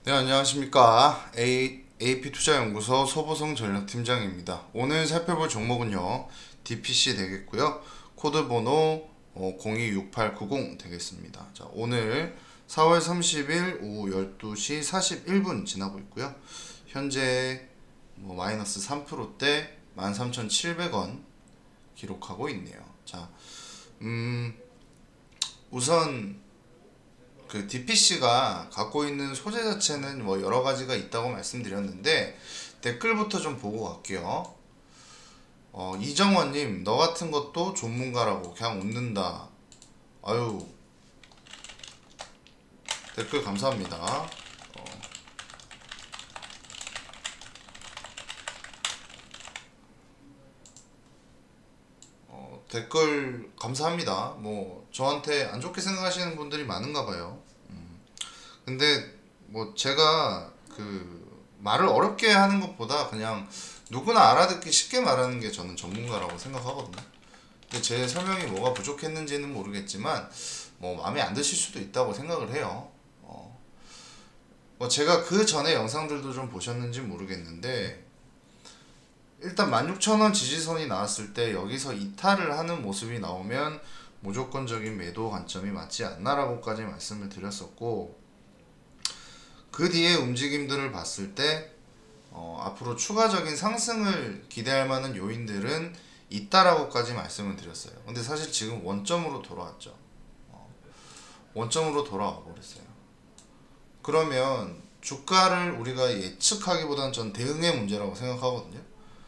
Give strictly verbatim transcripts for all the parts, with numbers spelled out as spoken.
네, 안녕하십니까. A, 에이피투자연구소 소보성 전략팀장입니다. 오늘 살펴볼 종목은요, 디피씨 되겠고요. 코드 번호 어, 공이육팔구공 되겠습니다. 자, 오늘 사월 삼십일 오후 열두 시 사십일 분 지나고 있고요. 현재 뭐 마이너스 삼 퍼센트대 만 삼천칠백 원 기록하고 있네요. 자, 음, 우선 그 디피씨가 갖고 있는 소재 자체는 뭐 여러 가지가 있다고 말씀드렸는데, 댓글부터 좀 보고 갈게요. 어, 이정원님, 너 같은 것도 전문가라고 그냥 웃는다. 아유, 댓글 감사합니다. 어, 어, 댓글 감사합니다. 뭐 저한테 안 좋게 생각하시는 분들이 많은가 봐요. 음, 근데 뭐 제가 그 말을 어렵게 하는 것보다 그냥 누구나 알아듣기 쉽게 말하는 게 저는 전문가라고 생각하거든요. 근데 제 설명이 뭐가 부족했는지는 모르겠지만 뭐 마음에 안 드실 수도 있다고 생각을 해요. 어, 뭐 제가 그 전에 영상들도 좀 보셨는지 모르겠는데, 일단 만 육천 원 지지선이 나왔을 때 여기서 이탈을 하는 모습이 나오면 무조건적인 매도 관점이 맞지 않나라고까지 말씀을 드렸었고, 그 뒤에 움직임들을 봤을 때 어, 앞으로 추가적인 상승을 기대할 만한 요인들은 있다라고까지 말씀을 드렸어요. 근데 사실 지금 원점으로 돌아왔죠. 어, 원점으로 돌아와 버렸어요. 그러면 주가를 우리가 예측하기보다는 전 대응의 문제라고 생각하거든요.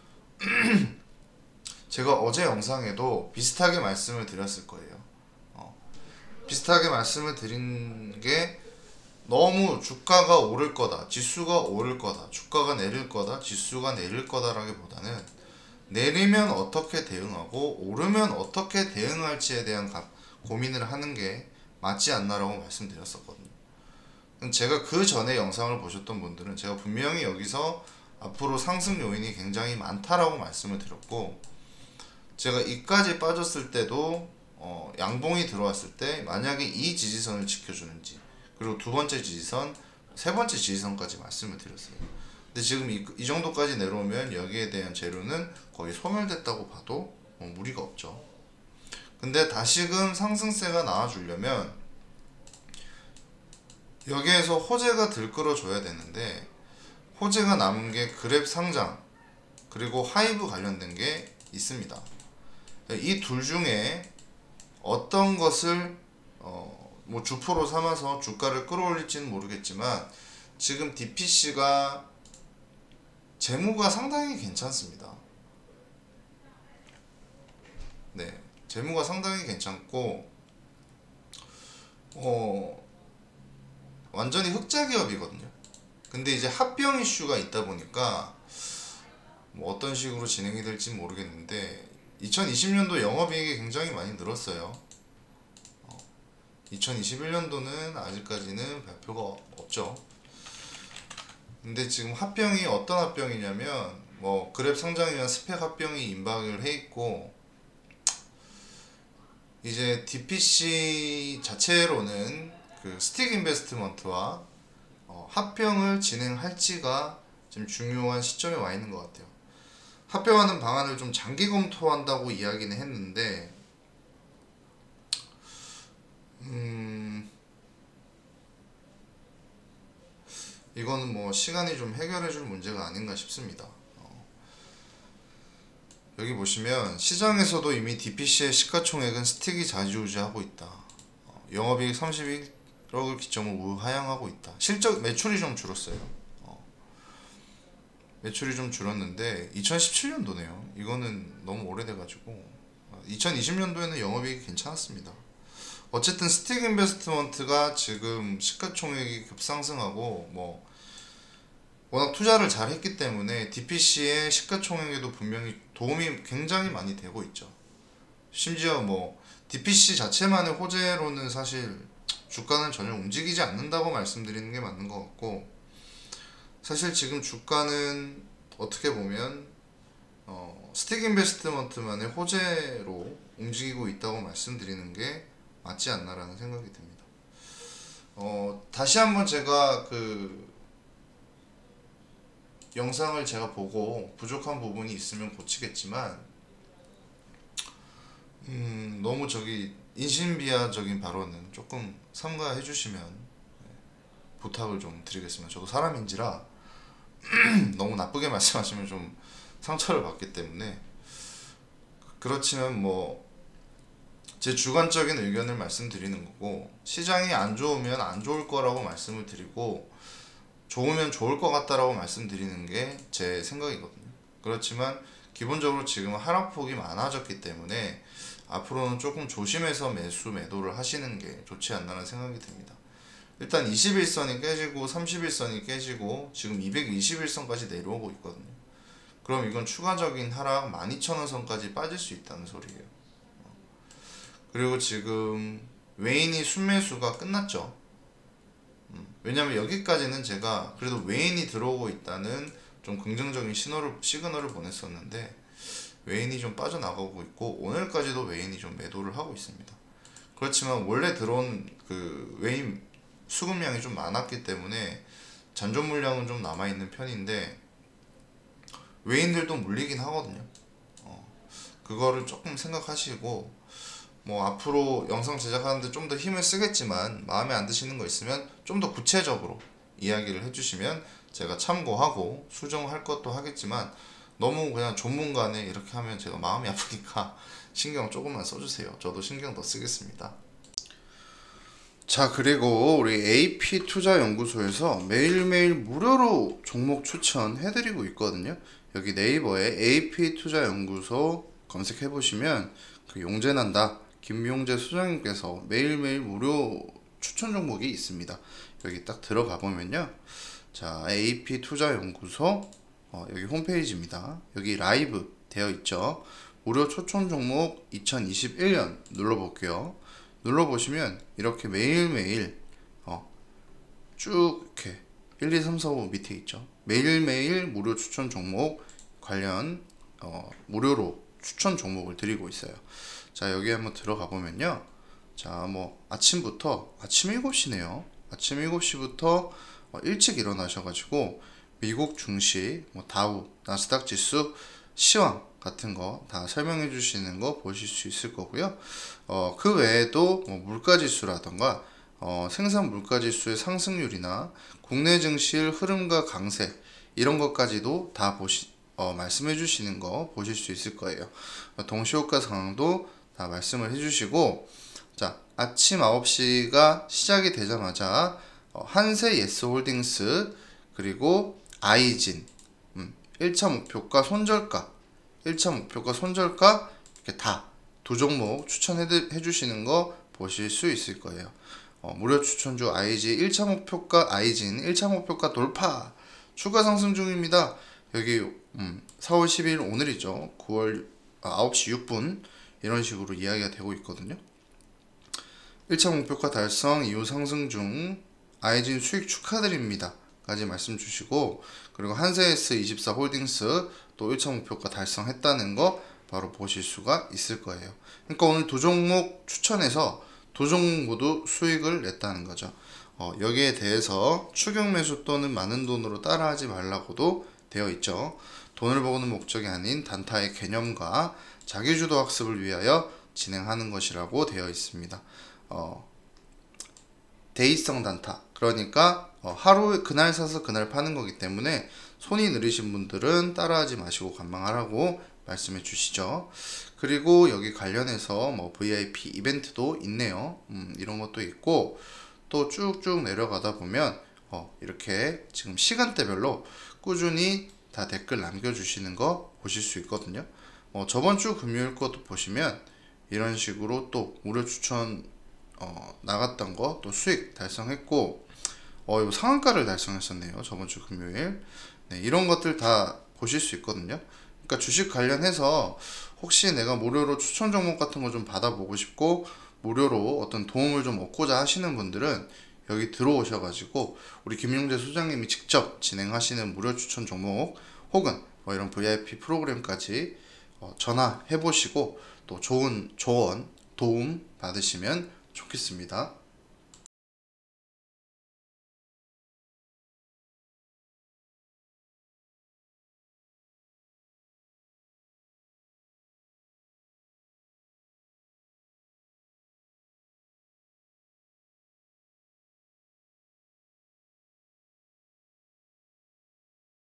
제가 어제 영상에도 비슷하게 말씀을 드렸을 거예요. 어, 비슷하게 말씀을 드린 게, 너무 주가가 오를 거다, 지수가 오를 거다, 주가가 내릴 거다, 지수가 내릴 거다라기보다는 내리면 어떻게 대응하고 오르면 어떻게 대응할지에 대한 가, 고민을 하는 게 맞지 않나라고 말씀드렸었거든요. 제가 그 전에 영상을 보셨던 분들은 제가 분명히 여기서 앞으로 상승 요인이 굉장히 많다라고 말씀을 드렸고, 제가 이까지 빠졌을 때도 어, 양봉이 들어왔을 때 만약에 이 지지선을 지켜주는지, 그리고 두 번째 지지선, 세 번째 지지선까지 말씀을 드렸어요. 근데 지금 이, 이 정도까지 내려오면 여기에 대한 재료는 거의 소멸됐다고 봐도 어, 무리가 없죠. 근데 다시금 상승세가 나와주려면 여기에서 호재가 들끓어줘야 되는데, 호재가 남은 게 그랩 상장 그리고 하이브 관련된 게 있습니다. 이 둘 중에 어떤 것을 어, 뭐 주포로 삼아서 주가를 끌어올릴지는 모르겠지만, 지금 디피씨가 재무가 상당히 괜찮습니다. 네, 재무가 상당히 괜찮고 어, 완전히 흑자 기업이거든요. 근데 이제 합병 이슈가 있다 보니까 뭐 어떤 식으로 진행이 될지 모르겠는데, 이천이십 년도 영업이익이 굉장히 많이 늘었어요. 이천이십일 년도는 아직까지는 발표가 없죠. 근데 지금 합병이 어떤 합병이냐면, 뭐 그랩 상장이나 스펙 합병이 임박을 해 있고, 이제 디피씨 자체로는 그 스틱 인베스트먼트와 어, 합병을 진행할지가 지금 중요한 시점에 와 있는 것 같아요. 합병하는 방안을 좀 장기 검토한다고 이야기는 했는데, 음, 이거는 뭐 시간이 좀 해결해줄 문제가 아닌가 싶습니다. 어, 여기 보시면 시장에서도 이미 디피씨의 시가총액은 스틱이 좌지우지하고 있다. 어, 영업이익 삼십일억을 기점으로 우하향하고 있다. 실적 매출이 좀 줄었어요. 어, 매출이 좀 줄었는데 이천십칠 년도네요. 이거는 너무 오래돼가지고 어, 이천이십 년도에는 영업이익이 괜찮았습니다. 어쨌든 스틱 인베스트먼트가 지금 시가총액이 급상승하고 뭐 워낙 투자를 잘 했기 때문에 디피씨의 시가총액에도 분명히 도움이 굉장히 많이 되고 있죠. 심지어 뭐 디피씨 자체만의 호재로는 사실 주가는 전혀 움직이지 않는다고 말씀드리는 게 맞는 것 같고, 사실 지금 주가는 어떻게 보면 어, 스틱 인베스트먼트만의 호재로 움직이고 있다고 말씀드리는 게 맞지 않나라는 생각이 듭니다. 어, 다시 한번 제가 그 영상을 제가 보고 부족한 부분이 있으면 고치겠지만 음, 너무 저기 인신비하적인 발언은 조금 삼가해 주시면 부탁을 좀 드리겠습니다. 저도 사람인지라 너무 나쁘게 말씀하시면 좀 상처를 받기 때문에. 그렇지만 뭐 제 주관적인 의견을 말씀드리는 거고, 시장이 안 좋으면 안 좋을 거라고 말씀을 드리고 좋으면 좋을 것 같다라고 말씀드리는 게 제 생각이거든요. 그렇지만 기본적으로 지금 하락폭이 많아졌기 때문에 앞으로는 조금 조심해서 매수 매도를 하시는 게 좋지 않나라는 생각이 듭니다. 일단 이십일선이 깨지고 삼십일선이 깨지고 지금 이백이십일선까지 내려오고 있거든요. 그럼 이건 추가적인 하락 만 이천 원 선까지 빠질 수 있다는 소리예요. 그리고 지금 외인이 순매수가 끝났죠. 음, 왜냐면 여기까지는 제가 그래도 외인이 들어오고 있다는 좀 긍정적인 신호를 시그널을 보냈었는데 외인이 좀 빠져나가고 있고 오늘까지도 외인이 좀 매도를 하고 있습니다. 그렇지만 원래 들어온 그 외인 수급량이 좀 많았기 때문에 잔존 물량은 좀 남아있는 편인데 외인들도 물리긴 하거든요. 어, 그거를 조금 생각하시고 뭐 앞으로 영상 제작하는데 좀 더 힘을 쓰겠지만 마음에 안 드시는 거 있으면 좀 더 구체적으로 이야기를 해주시면 제가 참고하고 수정할 것도 하겠지만 너무 그냥 전문가네 이렇게 하면 제가 마음이 아프니까 신경 조금만 써주세요. 저도 신경 더 쓰겠습니다. 자, 그리고 우리 에이피투자연구소에서 매일매일 무료로 종목 추천해드리고 있거든요. 여기 네이버에 에이피투자연구소 검색해보시면 그 용재난다 김용재 소장님께서 매일매일 무료 추천 종목이 있습니다. 여기 딱 들어가 보면요, 자 에이피투자연구소 어, 여기 홈페이지입니다. 여기 라이브 되어 있죠. 무료 추천 종목 이천이십일년 눌러볼게요. 눌러보시면 이렇게 매일매일 어, 쭉 이렇게 일, 이, 삼, 사, 오 밑에 있죠. 매일매일 무료 추천 종목 관련 어, 무료로 추천 종목을 드리고 있어요. 자, 여기 한번 들어가 보면요, 자 뭐 아침부터 아침 일곱 시네요 아침 일곱 시부터 어, 일찍 일어나셔가지고 미국 증시, 뭐 다우, 나스닥 지수, 시황 같은 거 다 설명해 주시는 거 보실 수 있을 거고요. 어, 그 외에도 뭐 물가지수라던가 어, 생산 물가지수의 상승률이나 국내 증시의 흐름과 강세 이런 것까지도 다 보시 어, 말씀해 주시는 거 보실 수 있을 거예요. 어, 동시효과 상황도 다 말씀을 해 주시고, 자 아침 아홉 시가 시작이 되자마자 어, 한세 예스홀딩스 그리고 아이진 음, 일 차 목표가 손절가 일 차 목표가 손절가 이렇게 다 두 종목 추천해 주시는 거 보실 수 있을 거예요. 어, 무료 추천주 아이지 일 차 목표가 아이진 일 차 목표가 돌파 추가 상승 중입니다. 여기 음, 사월 십일 오늘이죠. 구월 아, 아홉 시 육 분 이런 식으로 이야기가 되고 있거든요. 일 차 목표가 달성 이후 상승 중 아이진 수익 축하드립니다 까지 말씀 주시고, 그리고 한세에스 이십사 홀딩스 또 일 차 목표가 달성했다는 거 바로 보실 수가 있을 거예요. 그러니까 오늘 두 종목 추천해서 두 종목 모두 수익을 냈다는 거죠. 어, 여기에 대해서 추격 매수 또는 많은 돈으로 따라하지 말라고도 되어 있죠. 돈을 버는 목적이 아닌 단타의 개념과 자기주도 학습을 위하여 진행하는 것이라고 되어 있습니다. 어, 데이성 단타, 그러니까 어, 하루 그날 사서 그날 파는 거기 때문에 손이 느리신 분들은 따라하지 마시고 관망하라고 말씀해 주시죠. 그리고 여기 관련해서 뭐 브이아이피 이벤트도 있네요. 음, 이런 것도 있고 또 쭉쭉 내려가다 보면 어, 이렇게 지금 시간대별로 꾸준히 다 댓글 남겨주시는 거 보실 수 있거든요. 어, 저번 주 금요일 것도 보시면 이런 식으로 또 무료 추천 어, 나갔던 거 또 수익 달성했고, 어, 이거 상한가를 달성했었네요. 저번 주 금요일. 네, 이런 것들 다 보실 수 있거든요. 그러니까 주식 관련해서 혹시 내가 무료로 추천 종목 같은 거 좀 받아보고 싶고 무료로 어떤 도움을 좀 얻고자 하시는 분들은 여기 들어오셔가지고 우리 김용재 소장님이 직접 진행하시는 무료 추천 종목 혹은 뭐 이런 브이아이피 프로그램까지 어, 전화해 보시고 또 좋은 조언 도움 받으시면 좋겠습니다.